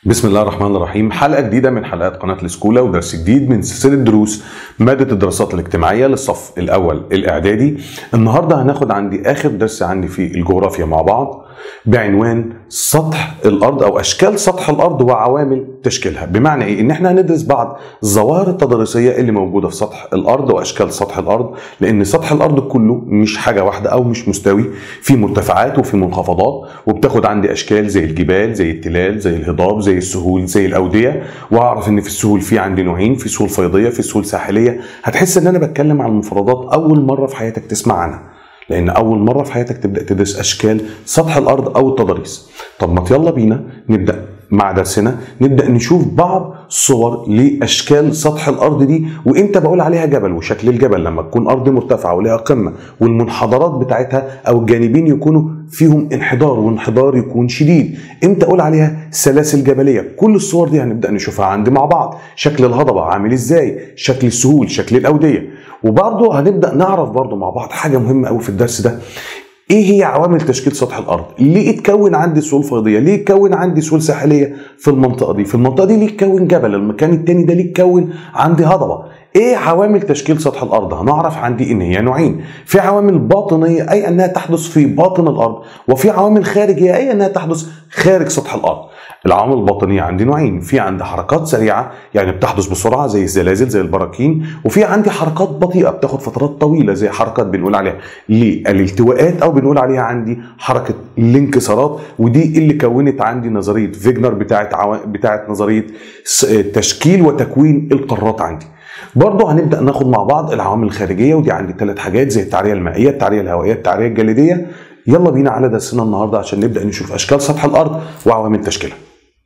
بسم الله الرحمن الرحيم. حلقة جديدة من حلقات قناة السكولة ودرس جديد من سلسلة دروس مادة الدراسات الاجتماعية للصف الأول الإعدادي. النهاردة هناخد عندي آخر درس عندي في الجغرافيا مع بعض بعنوان سطح الأرض أو أشكال سطح الأرض وعوامل تشكيلها. بمعنى إيه؟ إن إحنا هندرس بعض الظواهر التضاريسية اللي موجودة في سطح الأرض وأشكال سطح الأرض، لأن سطح الأرض كله مش حاجة واحدة أو مش مستوي، في مرتفعات وفي منخفضات، وبتاخد عندي أشكال زي الجبال، زي التلال، زي الهضاب، زي السهول، زي الأودية. وأعرف إن في السهول في عندي نوعين، في سهول فيضية، في سهول ساحلية. هتحس إن أنا بتكلم عن المفردات أول مرة في حياتك تسمع عنها، لأن أول مرة في حياتك تبدأ تدرس أشكال سطح الأرض أو التضاريس. طب ما يلا بينا نبدأ مع درسنا، نبدأ نشوف بعض صور لأشكال سطح الأرض دي. وإمتى بقول عليها جبل؟ وشكل الجبل لما تكون أرض مرتفعة ولها قمة والمنحدرات بتاعتها أو الجانبين يكونوا فيهم انحدار وانحدار يكون شديد. إمتى أقول عليها سلاسل جبلية؟ كل الصور دي هنبدأ نشوفها عندي مع بعض. شكل الهضبة عامل إزاي، شكل السهول، شكل الأودية. وبرضه هنبدأ نعرف برضه مع بعض حاجة مهمة قوي في الدرس ده، ايه هي عوامل تشكيل سطح الارض؟ ليه اتكون عندي سهول فيضيه؟ ليه اتكون عندي سهول ساحليه في المنطقه دي؟ في المنطقه دي ليه اتكون جبل؟ المكان التاني ده ليه اتكون عندي هضبه؟ ايه عوامل تشكيل سطح الارض؟ هنعرف عندي ان هي نوعين، في عوامل باطنيه اي انها تحدث في باطن الارض، وفي عوامل خارجيه اي انها تحدث خارج سطح الارض. العوامل الباطنيه عندي نوعين، في عندي حركات سريعه يعني بتحدث بسرعه زي الزلازل زي البراكين، وفي عندي حركات بطيئه بتاخد فترات طويله زي حركات بنقول عليها الالتواءات او بنقول عليها عندي حركه الانكسارات. ودي اللي كونت عندي نظريه فيجنر بتاعت نظريه تشكيل وتكوين القارات عندي. برضه هنبدا ناخد مع بعض العوامل الخارجيه، ودي عندي 3 حاجات زي التعريه المائيه، التعريه الهوائيه، التعريه الجليديه. يلا بينا على درسنا النهارده عشان نبدا نشوف اشكال سطح الارض وعوامل تشكيلها.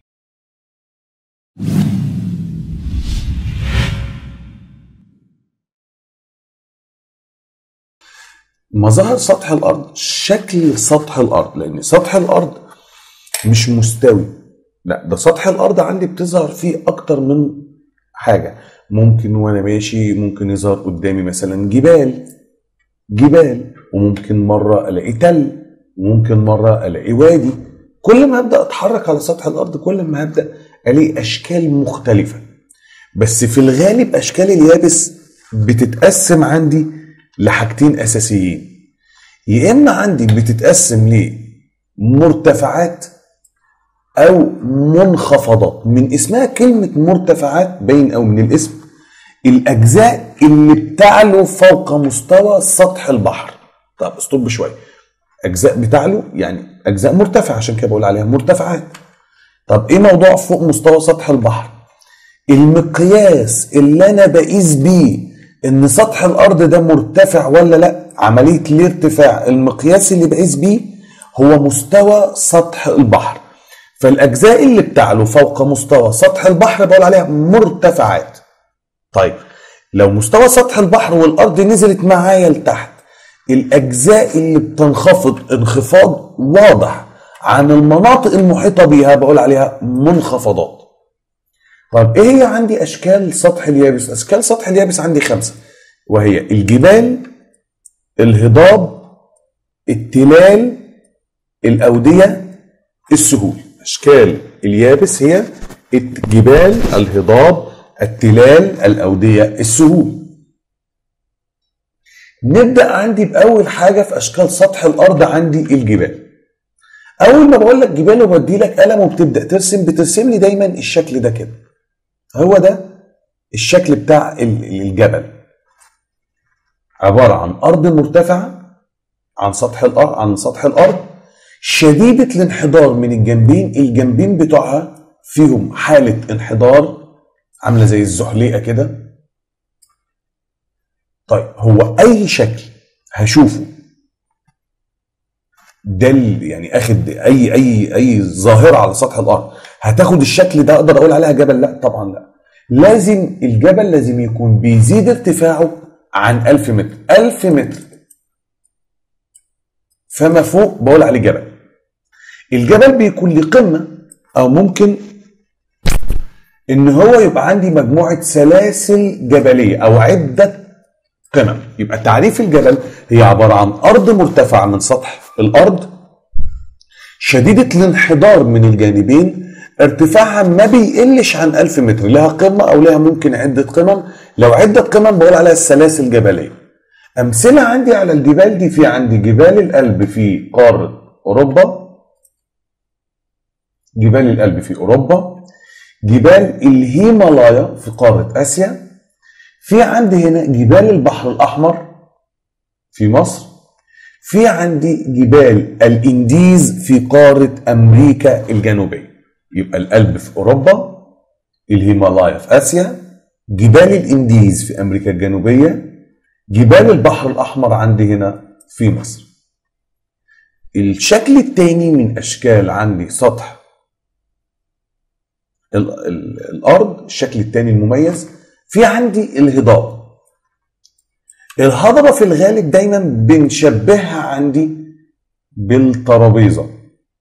مظاهر سطح الارض، شكل سطح الارض، لان سطح الارض مش مستوي، لا ده سطح الارض عندي بتظهر فيه اكتر من حاجه. ممكن وانا ماشي ممكن يظهر قدامي مثلا جبال، وممكن مره الاقي تل، وممكن مره الاقي وادي. كل ما ابدا اتحرك على سطح الارض كل ما هبدا الاقي اشكال مختلفه. بس في الغالب اشكال اليابس بتتقسم عندي لحاجتين اساسيين، يا اما عندي بتتقسم لمرتفعات او منخفضات. من اسمها كلمه مرتفعات باين او من الاسم الاجزاء اللي بتعلو فوق مستوى سطح البحر. طب استوب شويه، اجزاء بتعلو يعني اجزاء مرتفعه، عشان كده بقول عليها مرتفعات. طب ايه موضوع فوق مستوى سطح البحر؟ المقياس اللي انا بقيس بيه ان سطح الارض ده مرتفع ولا لا، عمليه الارتفاع المقياس اللي بقيس بيه هو مستوى سطح البحر. فالاجزاء اللي بتعلو فوق مستوى سطح البحر بقول عليها مرتفعات. طيب لو مستوى سطح البحر والارض نزلت معايا لتحت، الاجزاء اللي بتنخفض انخفاض واضح عن المناطق المحيطه بيها بقول عليها منخفضات. طب ايه هي عندي اشكال سطح اليابس؟ اشكال سطح اليابس عندي 5، وهي الجبال، الهضاب، التلال، الاوديه، السهول. اشكال اليابس هي الجبال، الهضاب، التلال، الاوديه، السهول. نبدا عندي باول حاجه في اشكال سطح الارض عندي الجبال. اول ما بقول لك جبال وبدي لك قلم وبتبدا بترسم لي دايما الشكل ده كده. هو ده الشكل بتاع الجبل، عباره عن ارض مرتفعه عن سطح الارض شديده الانحدار من الجنبين. الجنبين بتوعها فيهم حاله انحدار عامله زي الزحليقه كده. طيب هو اي شكل هشوفه ده يعني اخد اي ظاهره على سطح الارض هتاخد الشكل ده اقدر اقول عليها جبل؟ لا طبعا لا. لازم الجبل لازم يكون بيزيد ارتفاعه عن 1000 متر. 1000 متر فما فوق بقول عليه جبل. الجبل بيكون له قمه، او ممكن ان هو يبقى عندي مجموعه سلاسل جبليه او عده قمم. يبقى تعريف الجبل هي عباره عن ارض مرتفعه من سطح الارض شديده الانحدار من الجانبين ارتفاعها ما بيقلش عن 1000 متر، لها قمة أو لها ممكن عدة قمم. لو عدة قمم بقول عليها السلاسل الجبلية. أمثلة عندي على الجبال دي، في عندي جبال الألب في قارة أوروبا، جبال الألب في أوروبا، جبال الهيمالايا في قارة آسيا، في عندي هنا جبال البحر الأحمر في مصر، في عندي جبال الإنديز في قارة أمريكا الجنوبية. يبقى الألب في أوروبا، الهيمالايا في آسيا، جبال الإنديز في أمريكا الجنوبية، جبال البحر الأحمر عندي هنا في مصر. الشكل الثاني من أشكال عندي سطح الأرض، الشكل الثاني المميز في عندي الهضاب. الهضبة في الغالب دايما بنشبهها عندي بالترابيزة،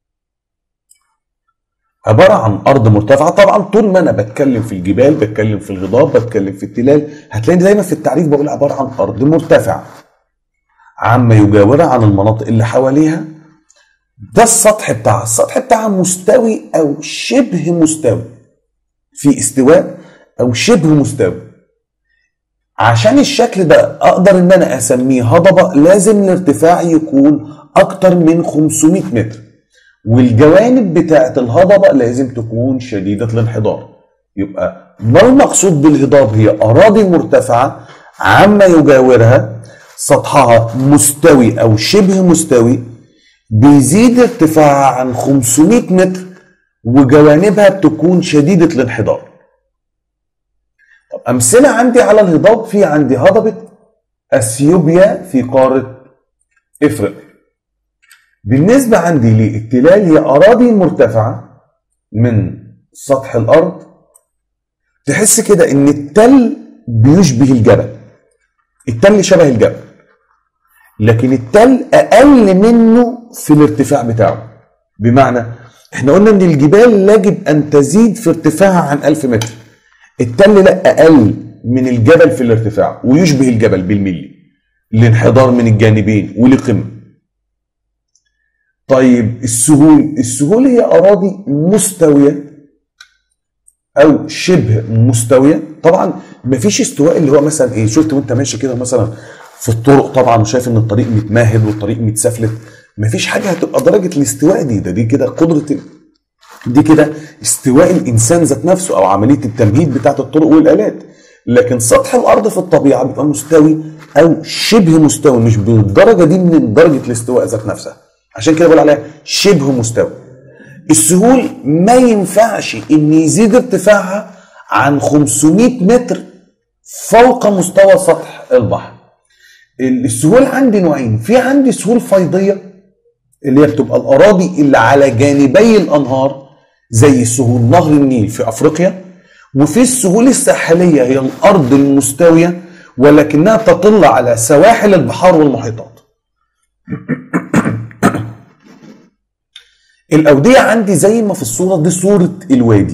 عبارة عن أرض مرتفعة. طبعا طول ما أنا بتكلم في الجبال، بتكلم في الهضاب، بتكلم في التلال، هتلاقي دايما في التعريف بقول عبارة عن أرض مرتفعة عما يجاورها عن المناطق اللي حواليها. ده السطح بتاعها، السطح بتاعها مستوي أو شبه مستوي، في استواء أو شبه مستوي. عشان الشكل ده أقدر إن أنا أسميه هضبة لازم الارتفاع يكون أكتر من 500 متر، والجوانب بتاعة الهضبة لازم تكون شديدة الانحدار. يبقى ما المقصود بالهضاب؟ هي أراضي مرتفعة عما يجاورها سطحها مستوي أو شبه مستوي، بيزيد ارتفاعها عن 500 متر وجوانبها بتكون شديدة الانحدار. طب أمثلة عندي على الهضاب، في عندي هضبة أثيوبيا في قارة إفريقيا. بالنسبة عندي للتلال، هي أراضي مرتفعة من سطح الأرض، تحس كده إن التل بيشبه الجبل، التل شبه الجبل، لكن التل أقل منه في الارتفاع بتاعه. بمعنى احنا قلنا إن الجبال يجب أن تزيد في ارتفاعها عن 1000 متر، التل لا، أقل من الجبل في الارتفاع ويشبه الجبل بالملي، الانحدار من الجانبين ولقمة. طيب السهول هي أراضي مستوية أو شبه مستوية. طبعا مفيش استواء اللي هو مثلا إيه، شفت وأنت ماشي كده مثلا في الطرق طبعا وشايف إن الطريق متمهد والطريق متسفلت، مفيش حاجة هتبقى درجة الاستواء دي كده قدرة، دي كده استواء الإنسان ذات نفسه أو عملية التمهيد بتاعت الطرق والآلات. لكن سطح الأرض في الطبيعة بيبقى مستوي أو شبه مستوي، مش بالدرجة دي من درجة الاستواء ذات نفسها، عشان كده بقول عليها شبه مستوي. السهول ما ينفعش إن يزيد ارتفاعها عن 500 متر فوق مستوى سطح البحر. السهول عندي نوعين، في عندي سهول فيضية اللي هي بتبقى الأراضي اللي على جانبي الأنهار زي سهول نهر النيل في أفريقيا، وفي السهول الساحلية هي الأرض المستوية ولكنها تطل على سواحل البحار والمحيطات. الأودية عندي زي ما في الصورة دي صورة الوادي،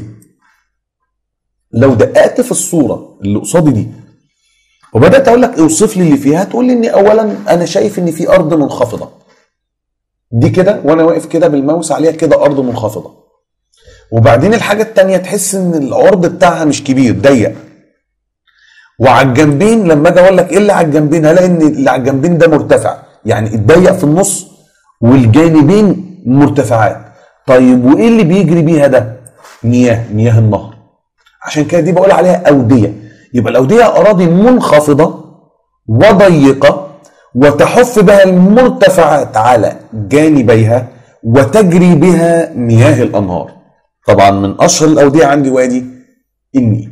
لو دققت في الصورة اللي قصادي دي وبدأت أقول لك اوصف لي اللي فيها، تقول لي إن أولا أنا شايف إن في أرض منخفضة دي كده، وأنا واقف كده بالماوس عليها كده أرض منخفضة. وبعدين الحاجة التانية تحس إن العرض بتاعها مش كبير، ضيق. وعلى الجنبين لما أجي أقول لك إيه اللي على الجنبين، هلاقي إن اللي على الجنبين ده مرتفع، يعني اتضيق في النص والجانبين مرتفعات. طيب وإيه اللي بيجري بيها ده؟ مياه النهر. عشان كده دي بقول عليها أودية. يبقى الأودية أراضي منخفضة وضيقة وتحف بها المرتفعات على جانبيها وتجري بها مياه الأنهار. طبعا من أشهر الأودية عندي وادي النيل.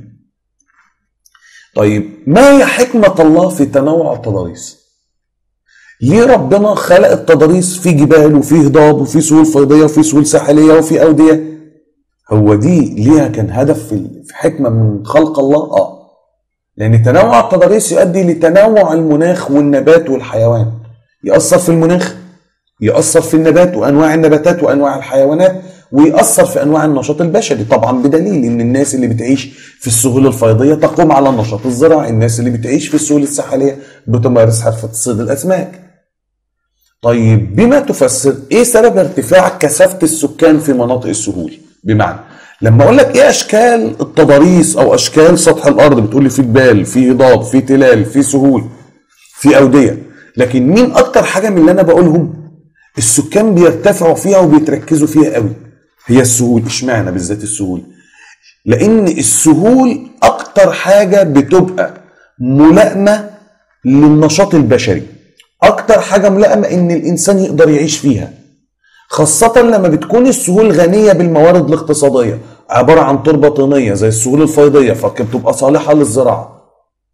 طيب ما هي حكمة الله في تنوع التضاريس؟ ليه ربنا خلق التضاريس في جبال وفي هضاب وفي سهول فيضية وفي سهول ساحلية وفي أودية؟ هو دي ليها كان هدف في حكمة من خلق الله؟ لأن تنوع التضاريس يؤدي لتنوع المناخ والنبات والحيوان، يأثر في المناخ، يأثر في النبات وأنواع النباتات وأنواع الحيوانات، ويأثر في أنواع النشاط البشري. طبعا بدليل إن الناس اللي بتعيش في السهول الفيضية تقوم على النشاط الزراعي، الناس اللي بتعيش في السهول الساحلية بتمارس حرفة صيد الأسماك. طيب بما تفسر إيه سبب ارتفاع كثافة السكان في مناطق السهول؟ بمعنى لما اقول لك ايه اشكال التضاريس او اشكال سطح الارض، بتقول لي في جبال، في هضاب، في تلال، في سهول، في اوديه. لكن مين اكتر حاجه من اللي انا بقولهم السكان بيرتفعوا فيها وبيتركزوا فيها قوي؟ هي السهول. اشمعنى بالذات السهول؟ لان السهول اكتر حاجه بتبقى ملائمه للنشاط البشري، اكتر حاجه ملائمه ان الانسان يقدر يعيش فيها، خاصه لما بتكون السهول غنيه بالموارد الاقتصاديه، عباره عن تربه طينيه زي السهول الفيضيه، فبتبقى صالحه للزراعه.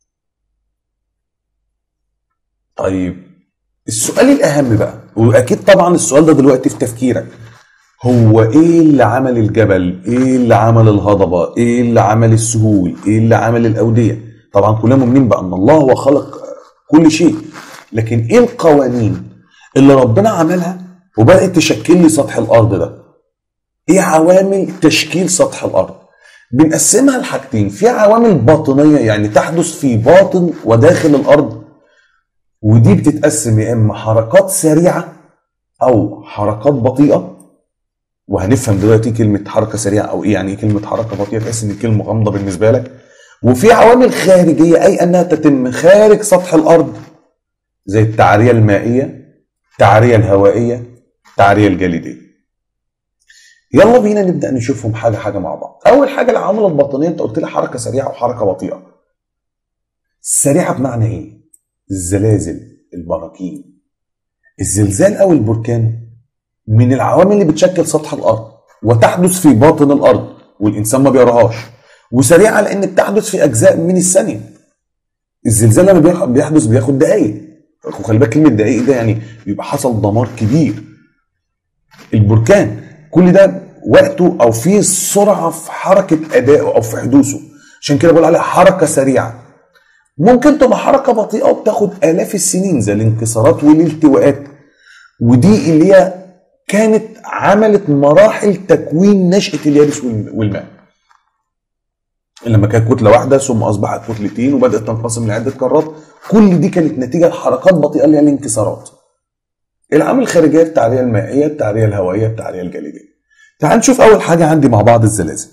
طيب السؤال الاهم بقى، واكيد طبعا السؤال ده دلوقتي في تفكيرك، هو ايه اللي عمل الجبل؟ ايه اللي عمل الهضبه؟ ايه اللي عمل السهول؟ ايه اللي عمل الاوديه؟ طبعا كلنا مؤمنين بان الله هو خلق كل شيء، لكن ايه القوانين اللي ربنا عملها وبدات تشكل لي سطح الارض ده؟ ايه عوامل تشكيل سطح الارض؟ بنقسمها لحاجتين، في عوامل باطنيه يعني تحدث في باطن وداخل الارض، ودي بتتقسم يا اما حركات سريعه او حركات بطيئه، وهنفهم دلوقتي كلمه حركه سريعه او ايه يعني ايه كلمه حركه بطيئه، تحس ان الكلمه غامضه بالنسبه لك. وفي عوامل خارجيه اي انها تتم خارج سطح الارض، زي التعريه المائيه، التعريه الهوائيه، التعريه الجليديه. يلا بينا نبدا نشوفهم حاجه حاجه مع بعض. اول حاجه العوامل الباطنيه، انت قلت لي حركه سريعه وحركه بطيئه. السريعه بمعنى ايه؟ الزلازل، البراكين. الزلزال او البركان من العوامل اللي بتشكل سطح الارض وتحدث في باطن الارض والانسان ما بيراهاش، وسريعه لان بتحدث في اجزاء من الثانيه. الزلزال لما بيحدث بياخد دقائق، وخلي بالك كلمه دقائق ده يعني بيبقى حصل دمار كبير. البركان كل ده وقته او فيه سرعه في حركه ادائه او في حدوثه، عشان كده بقول عليها حركه سريعه. ممكن تبقى حركه بطيئه وبتاخد الاف السنين زي الانكسارات والالتواءات، ودي اللي هي كانت عملت مراحل تكوين نشأة اليابس والماء. لما كانت كتلة واحدة ثم أصبحت كتلتين وبدأت تنقسم لعدة قارات، كل دي كانت نتيجة لحركات بطيئة اللي هي الانكسارات. العوامل الخارجية، التعرية المائية، التعرية الهوائية، التعرية الجليدية. تعال نشوف أول حاجة عندي مع بعض الزلازل.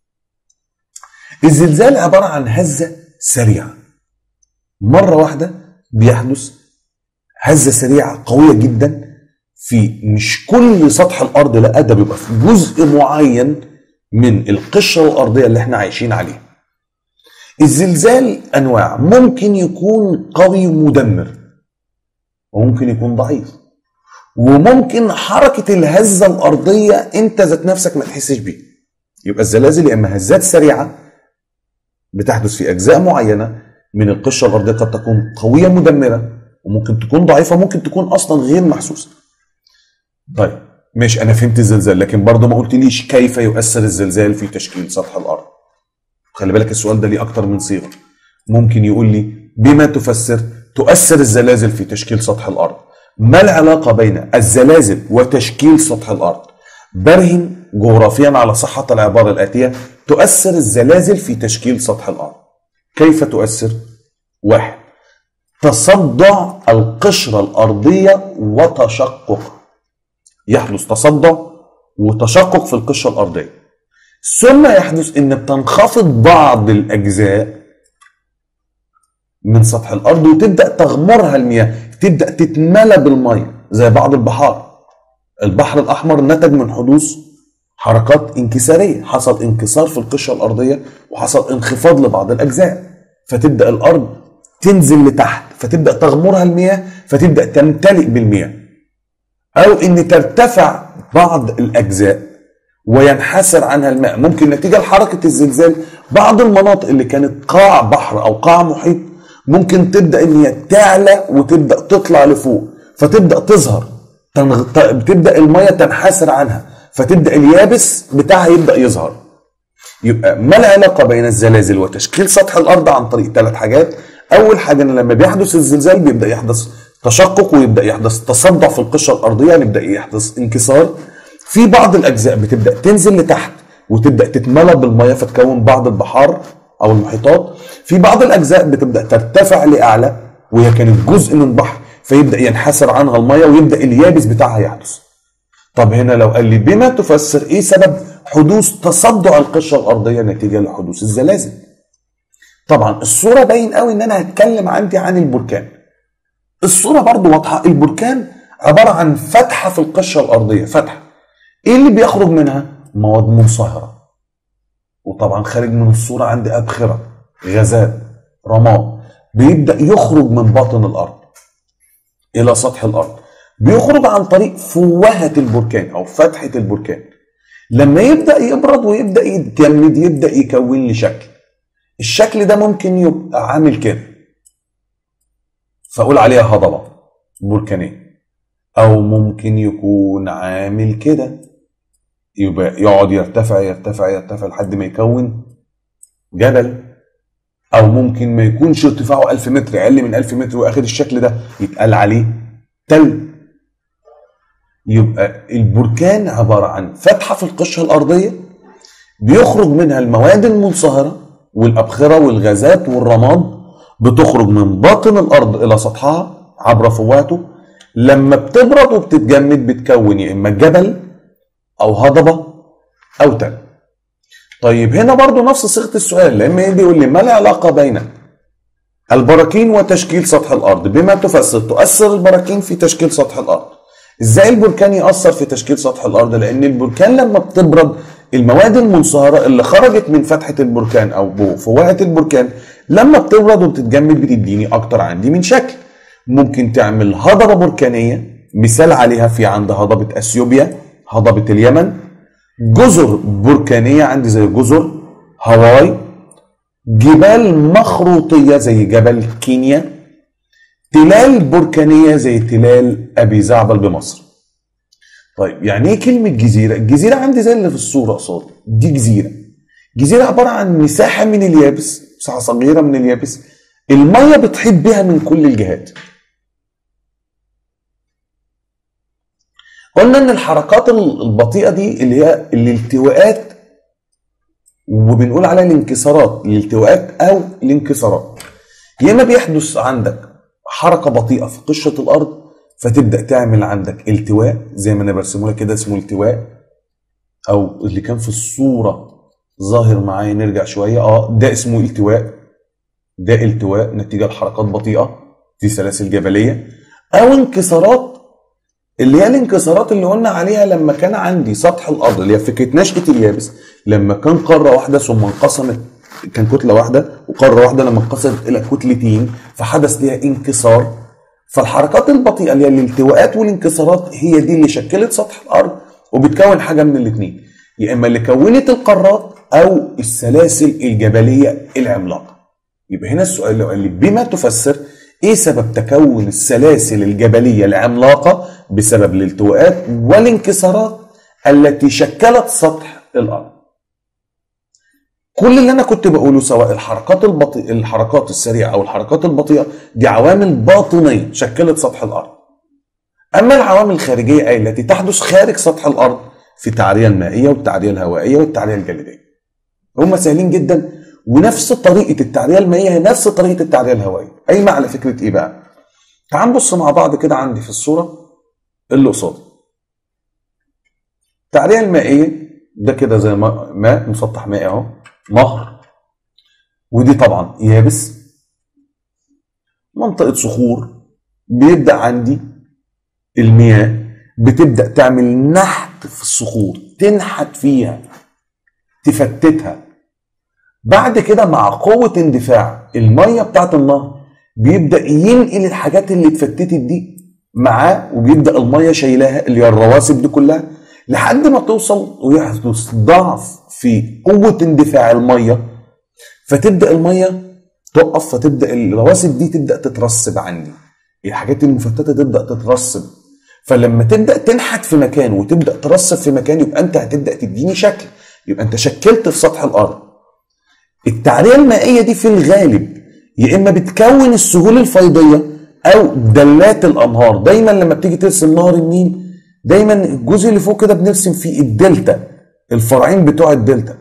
الزلزال عبارة عن هزة سريعة، مرة واحدة بيحدث هزة سريعة قوية جدا في مش كل سطح الارض، لا ده بيبقى في جزء معين من القشره الارضيه اللي احنا عايشين عليها. الزلزال انواع، ممكن يكون قوي مدمر وممكن يكون ضعيف، وممكن حركه الهزه الارضيه انت ذات نفسك ما تحسش بيه. يبقى الزلازل يا اما هزات سريعه بتحدث في اجزاء معينه من القشره الارضيه، قد تكون قويه مدمره، وممكن تكون ضعيفه، ممكن تكون اصلا غير محسوسه. طيب ماشي، انا فهمت الزلزال، لكن برضه ما قلتليش كيف يؤثر الزلزال في تشكيل سطح الارض. خلي بالك السؤال ده ليه اكتر من صيغه. ممكن يقول لي بما تؤثر الزلازل في تشكيل سطح الارض. ما العلاقه بين الزلازل وتشكيل سطح الارض؟ برهن جغرافيا على صحه العباره الاتيه: تؤثر الزلازل في تشكيل سطح الارض. كيف تؤثر؟ 1. تصدع القشره الارضيه وتشقق. يحدث تصدع وتشقق في القشرة الأرضية، ثم يحدث إن بتنخفض بعض الأجزاء من سطح الأرض وتبدأ تغمرها المياه، تبدأ تتملى بالمية زي بعض البحار. البحر الأحمر نتج من حدوث حركات انكسارية، حصل انكسار في القشرة الأرضية وحصل انخفاض لبعض الأجزاء، فتبدأ الأرض تنزل لتحت فتبدأ تغمرها المياه فتبدأ تمتلئ بالمياه، أو إن ترتفع بعض الأجزاء وينحسر عنها الماء. ممكن نتيجة لحركة الزلزال بعض المناطق اللي كانت قاع بحر أو قاع محيط ممكن تبدأ إن هي تعلى وتبدأ تطلع لفوق، فتبدأ تظهر، بتبدأ المية تنحسر عنها، فتبدأ اليابس بتاعها يبدأ يظهر. يبقى ما العلاقة بين الزلازل وتشكيل سطح الأرض؟ عن طريق 3 حاجات. أول حاجة إن لما بيحدث الزلزال بيبدأ يحدث تشقق ويبدأ يحدث تصدع في القشرة الأرضية، يبدأ يحدث انكسار في بعض الأجزاء، بتبدأ تنزل لتحت وتبدأ تتملى بالمياه فتكون بعض البحار أو المحيطات. في بعض الأجزاء بتبدأ ترتفع لأعلى وهي كانت جزء من بحر، فيبدأ ينحسر عنها المياه ويبدأ اليابس بتاعها يحدث. طب هنا لو قال لي بما تفسر، إيه سبب حدوث تصدع القشره الارضيه نتيجه لحدوث الزلازل. طبعا الصوره باين قوي ان انا هتكلم عندي عن البركان. الصوره برضو واضحه، البركان عباره عن فتحه في القشره الارضيه، فتحه. ايه اللي بيخرج منها؟ مواد منصهره. وطبعا خارج من الصوره عندي ابخره، غازات، رماد، بيبدا يخرج من باطن الارض الى سطح الارض. بيخرج عن طريق فوهة البركان او فتحة البركان. لما يبدأ يبرد ويبدأ يتجمد يبدأ يكون لي شكل. الشكل ده ممكن يبقى عامل كده، فاقول عليها هضبة بركانية، او ممكن يكون عامل كده، يبقى يقعد يرتفع يرتفع يرتفع لحد ما يكون جبل. او ممكن ما يكونش ارتفاعه 1000 متر، اقل من 1000 متر واخد الشكل ده، يتقال عليه تل. يبقى البركان عبارة عن فتحة في القشرة الأرضية بيخرج منها المواد المنصهرة والأبخرة والغازات والرماد، بتخرج من باطن الأرض إلى سطحها عبر فوهته. لما بتبرد وبتتجمد بتكون يا إما جبل أو هضبة أو تل. طيب هنا برضو نفس صيغة السؤال، لما يجي يقول لي ما العلاقة بين البراكين وتشكيل سطح الأرض؟ بما تؤثر البراكين في تشكيل سطح الأرض. ازاي البركان يأثر في تشكيل سطح الأرض؟ لأن البركان لما بتبرد المواد المنصهرة اللي خرجت من فتحة البركان أو فوهة البركان لما بتبرد وبتتجمد بتديني أكتر عندي من شكل. ممكن تعمل هضبة بركانية، مثال عليها في عند هضبة أثيوبيا، هضبة اليمن. جزر بركانية عندي زي جزر هاواي. جبال مخروطية زي جبل كينيا. تلال بركانية زي تلال أبي زعبل بمصر. طيب يعني ايه كلمة جزيرة؟ الجزيرة عندي زي اللي في الصورة قصاد دي جزيرة. جزيرة عبارة عن مساحة من اليابس، مساحة صغيرة من اليابس، المية بتحيط بها من كل الجهات. قلنا ان الحركات البطيئة دي اللي هي الالتواءات، وبنقول عليها الانكسارات، الالتواءات او الانكسارات. يا اما بيحدث عندك حركة بطيئة في قشرة الأرض فتبدأ تعمل عندك التواء زي ما أنا برسمه لك كده، اسمه التواء، أو اللي كان في الصورة ظاهر معايا نرجع شوية، ده اسمه التواء. ده التواء نتيجة لحركات بطيئة في سلاسل جبلية. أو انكسارات، اللي هي الانكسارات اللي قلنا عليها لما كان عندي سطح الأرض اللي هي فكرة نشأة اليابس، لما كان قارة واحدة ثم انقسمت، كان كتلة واحدة وقارة واحدة لما انقسمت إلى كتلتين فحدث ليها انكسار. فالحركات البطيئة اللي هي الالتواءات والانكسارات هي دي اللي شكلت سطح الأرض، وبتكون حاجة من الاثنين، يا إما اللي كونت القارات أو السلاسل الجبلية العملاقة. يبقى هنا السؤال اللي قال لي بما تفسر إيه سبب تكون السلاسل الجبلية العملاقة؟ بسبب الالتواءات والانكسارات التي شكلت سطح الأرض. كل اللي انا كنت بقوله سواء الحركات السريعه او الحركات البطيئه دي عوامل باطنيه شكلت سطح الارض. اما العوامل الخارجيه اي التي تحدث خارج سطح الارض في التعريه المائيه والتعريه الهوائيه والتعريه الجليديه. هم سهلين جدا، ونفس طريقه التعريه المائيه هي نفس طريقه التعريه الهوائيه. قايمه على فكره ايه بقى؟ تعال نبص مع بعض كده عندي في الصوره اللي قصادي. التعريه المائيه ده كده زي ماء مسطح مائي اهو، نهر، ودي طبعا يابس، منطقة صخور. بيبدأ عندي المياه بتبدأ تعمل نحت في الصخور، تنحت فيها تفتتها. بعد كده مع قوة اندفاع المية بتاعت النهر بيبدأ ينقل الحاجات اللي اتفتتت دي معاه، وبيبدأ المية شايلاها اللي هي الرواسب دي كلها لحد ما توصل ويحدث ضعف في قوة اندفاع المية، فتبدأ المية تقف، فتبدأ الرواسب دي تبدأ تترسب عندي، الحاجات المفتتة تبدأ تترسب. فلما تبدأ تنحت في مكان وتبدأ ترسب في مكان يبقى أنت هتبدأ تديني شكل، يبقى أنت شكلت في سطح الأرض. التعرية المائية دي في الغالب يا إما بتكون السهول الفيضية أو دلات الأنهار. دايما لما بتيجي ترسم نهر النيل دايما الجزء اللي فوق كده بنرسم فيه الدلتا، الفرعين بتوع الدلتا.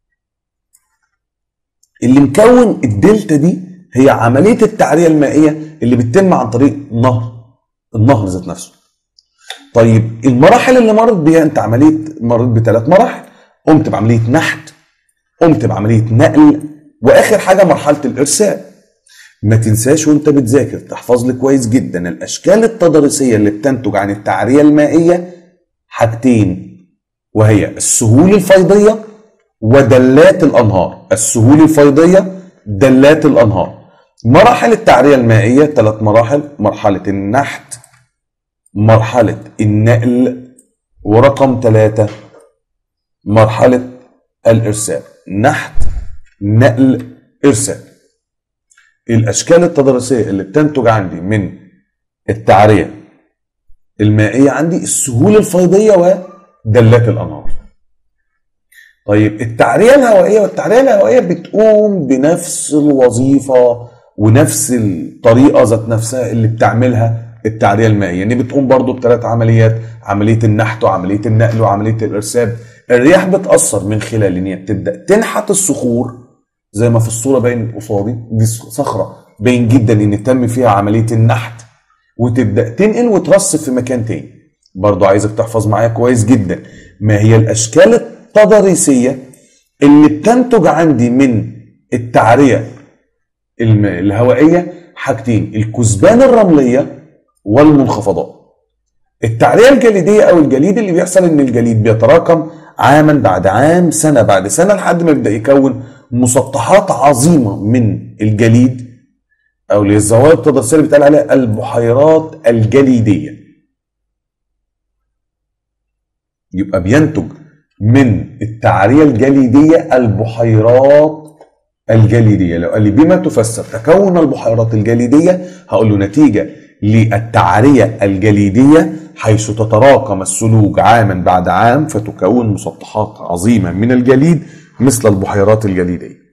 اللي مكون الدلتا دي هي عملية التعرية المائية اللي بتتم عن طريق النهر ذات نفسه. طيب المراحل اللي مرت بيها انت مريت بثلاث مراحل. قمت بعمليه نحت، قمت بعمليه نقل، واخر حاجه مرحله الارسال. ما تنساش وانت بتذاكر تحفظ لي كويس جدا الاشكال التضاريسيه اللي بتنتج عن التعريه المائيه حاجتين، وهي السهول الفيضيه ودلات الانهار. السهول الفيضيه، دلات الانهار. مراحل التعريه المائيه 3 مراحل: مرحله النحت، مرحله النقل، ورقم 3 مرحله الارسال. نحت، نقل، ارسال. الاشكال التضاريسيه اللي بتنتج عندي من التعريه المائيه عندي السهول الفيضيه ودلات الانهار. طيب التعريه الهوائيه والتعريه الهوائيه بتقوم بنفس الوظيفه ونفس الطريقه ذات نفسها اللي بتعملها التعريه المائيه، يعني بتقوم برضو ب3 عمليات: عمليه النحت وعمليه النقل وعمليه الارسال. الرياح بتاثر من خلال ان هي بتبدا تنحت الصخور زي ما في الصوره باين قصادي، دي صخره باين جدا ان تم فيها عمليه النحت، وتبدا تنقل وترصف في مكان تاني. برضو عايزك تحفظ معايا كويس جدا ما هي الاشكال التضاريسيه اللي بتنتج عندي من التعريه الهوائيه حاجتين: الكثبان الرمليه والمنخفضات. التعريه الجليديه او الجليد اللي بيحصل ان الجليد بيتراكم عاما بعد عام، سنه بعد سنه، لحد ما يبدا يكون مسطحات عظيمه من الجليد، او اللي الظواهر التضاريسيه اللي بيتقال عليها البحيرات الجليديه. يبقى بينتج من التعريه الجليديه البحيرات الجليديه. لو قال لي بما تفسر تكون البحيرات الجليديه، هقول له نتيجه للتعريه الجليديه حيث تتراكم الثلوج عاما بعد عام فتكون مسطحات عظيمه من الجليد مثل البحيرات الجليديه.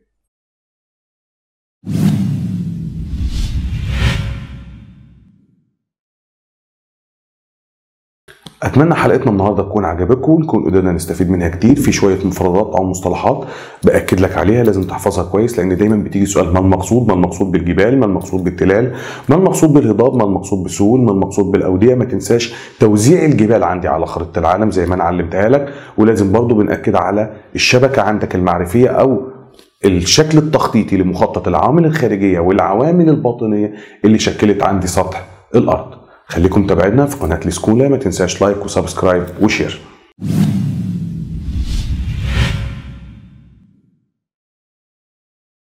اتمنى حلقتنا النهارده تكون عجبتكم، نكون قدرنا نستفيد منها كتير. في شويه مفردات او مصطلحات باكد لك عليها لازم تحفظها كويس، لان دايما بتيجي سؤال: ما المقصود؟ ما المقصود بالجبال؟ ما المقصود بالتلال؟ ما المقصود بالهضاب؟ ما المقصود بالسهول؟ ما المقصود بالاوديه؟ ما تنساش توزيع الجبال عندي على خريطه العالم زي ما انا علمتها لك، ولازم برضو بنأكد على الشبكه عندك المعرفيه او الشكل التخطيطي لمخطط العوامل الخارجيه والعوامل الباطنيه اللي شكلت عندي سطح الارض. خليكم متابعينا في قناه السكولا، ما تنساش لايك وسبسكرايب وشير.